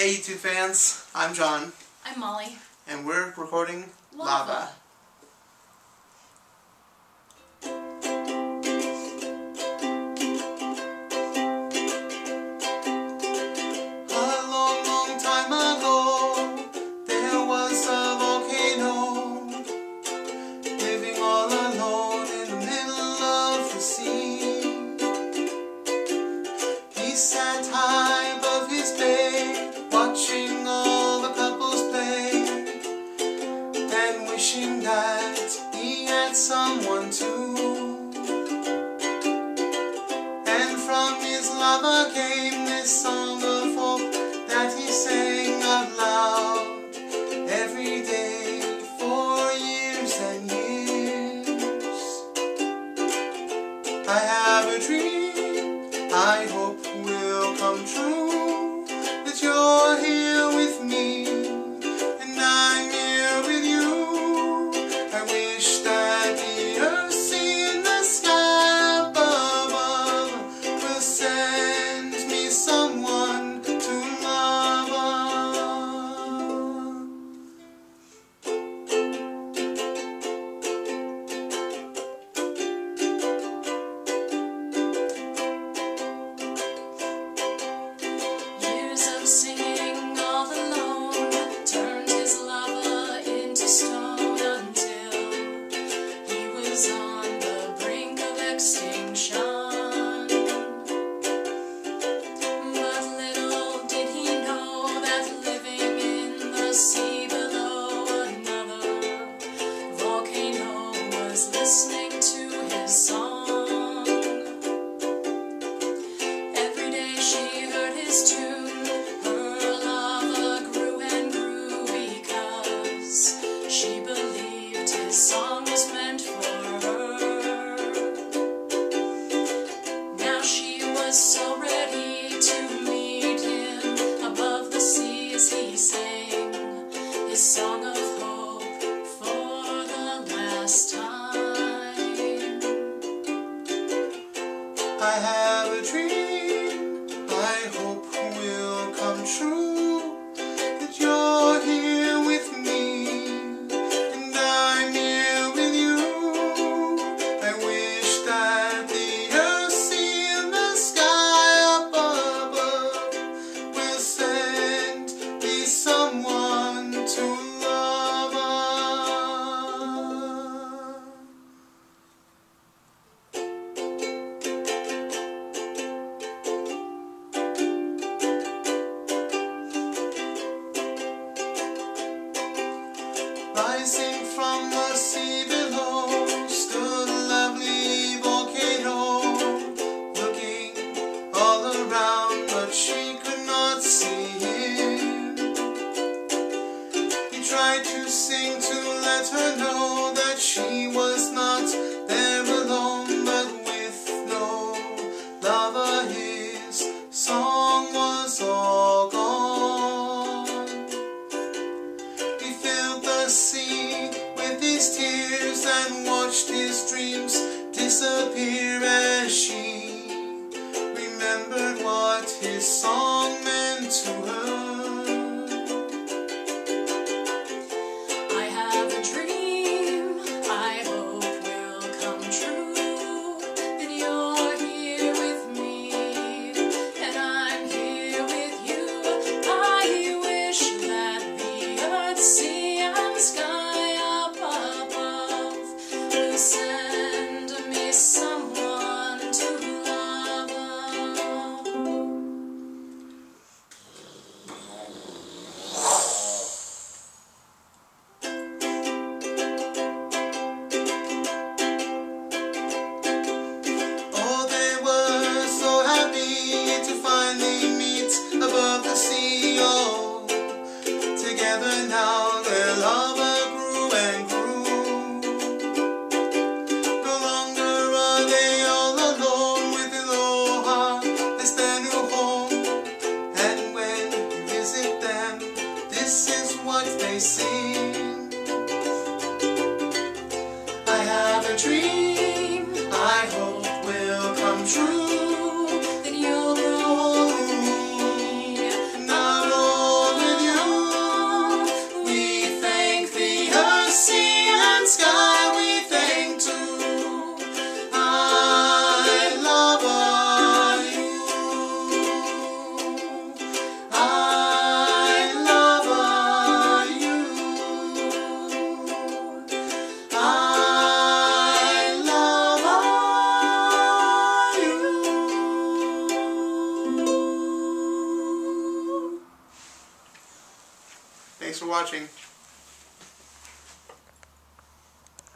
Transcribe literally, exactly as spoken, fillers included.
Hey YouTube fans, I'm John. I'm Molly. And we're recording Lava. Lava. A long, long time ago, there was a volcano living all alone in the middle of the sea. He sat high above his bed, watching all the couples play, and wishing that he had someone too. And from his lava came this song of hope that he sang out loud every day for years and years. I have a dream I hope will come true, that you're here with me and I'm here with you. I wish that the earth, sea and the sky above will send me someone to love. Years of singing all alone turned his lava into stone until he was on the brink of extinction. But little did he know that living in the sea below, another volcano was listening to his song. Every day she heard his tune, her lava grew and grew because she believed his song was meant for her. Now she was so ready to meet him above the sea as he sang his song of hope for the last time. I have a dream I hope will come true, that you're here with me and I'm here with you. I wish that the earth, sea and the sky above will send me someone to love. Rising from the sea below stood a lovely volcano, looking all around but she could not see him. He tried to sing to let her know that she was not there alone, but with no lava his song was all gone. He filled the sea with his tears and watched his dreams disappear as she remembered what his song meant to her. I have a dream I hope will come true, that you're here with me and I'm here with you. I wish that the earth, sea and sky above will send me someone to love. Oh, they were so happy to finally meet above the sea. Oh, together now their lava grew and grew. No longer are they all alone with Aloha as their new home. And when you visit them, this is what they sing. I have a dream I hope will come true, That you'll grow old with me, not all Thanks for watching.